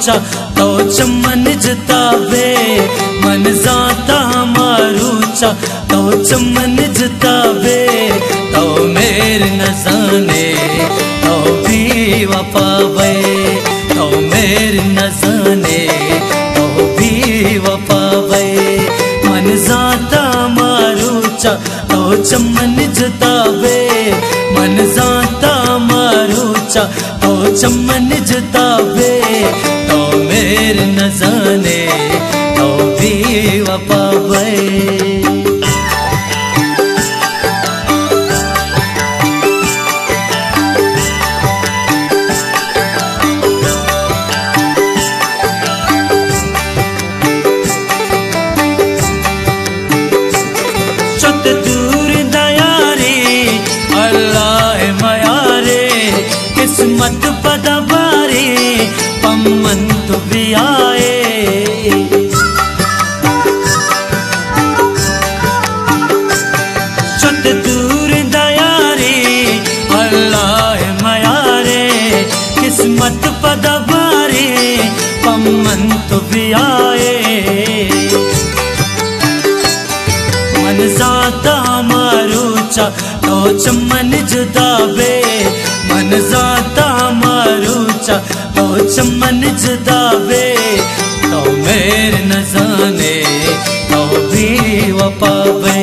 मारूचा तो चमन जतावे मन जाता मारूचा तो चमन जतावे तो मेर न जाने तो भी वफावे तो मेर न जाने तो भी वफावे मन जाता मारूचा तो चमन जतावे मन जाता मारूचा तो चमन जतावे तो मेर न जाने तो भी वफावे किस्मत पदबारे पम्मंत भी आए चत दूर दयारे अल्लाह मयारे किस्मत पदबारे पम्मंत भी आए मन जाता मारूचा तो चमन जतावे मन जाता मारूचा तो चमन जतावे तो मेर न जाने तो भी वफावे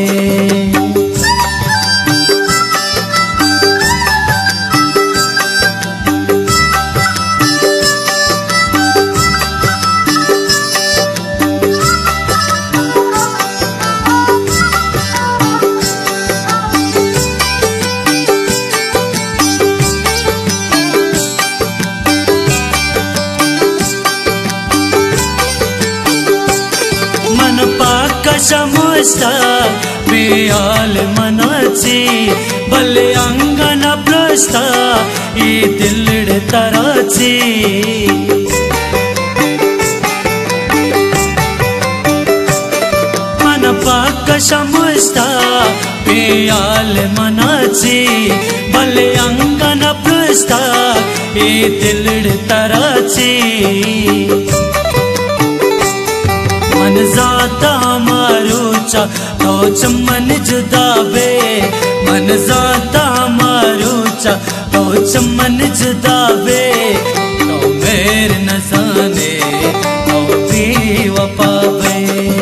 समस्ता बेहाल मनाची भले अंगन प्रस्ता ये दिलड़ तराची मन पाक समस्ता बेहाल मनाची भले अंगन प्रस्ता ये दिलड़ तराची मन जाता मारूचा तो चमन जतावे मन जाता मारूचा तो चमन जतावे तो मेर न जाने तो भी वफावे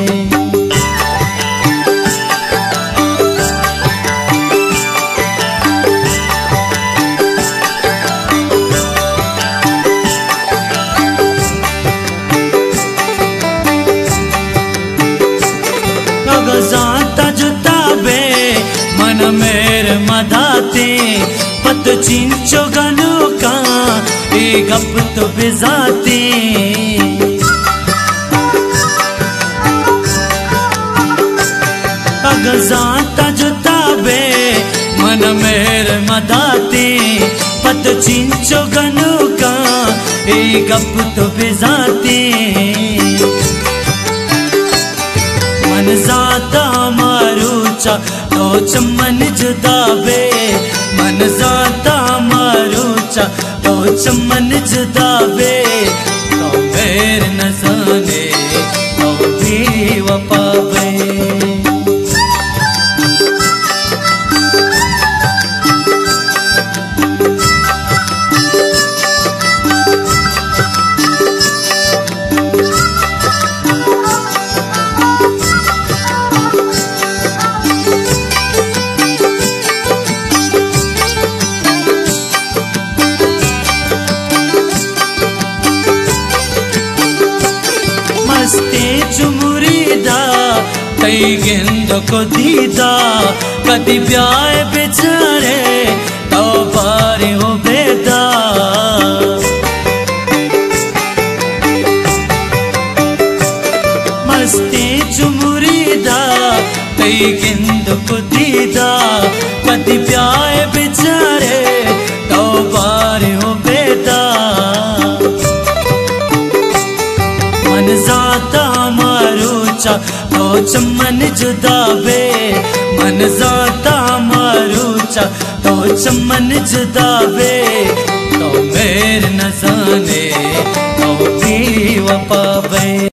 जाता जुताबे मन मेरे मदाते पत चिंचो गनो का एक गप तो बिजाते अगर जाता जुताबे मन मेरे मदाते पत चिंचो गनो का एक गप तो बिजाते मन जाता मारूचा तो चमन जतावे मन जाता मारूचा तो चमन जतावे तो मेर न जाने तो भी वफावे गेंद को दीदा कदी ब्याह बेचारे तो बारे हो बेदा मस्ती चुमुरीदा कई गेंद को दीदा कदी ब्याह बेचारे तो बारे हो बेदा मन जाता मारूचा तो चमन जतावे मन जाता मारूचा तो चमन जतावे तो मेर न जाने तो बेवफा बे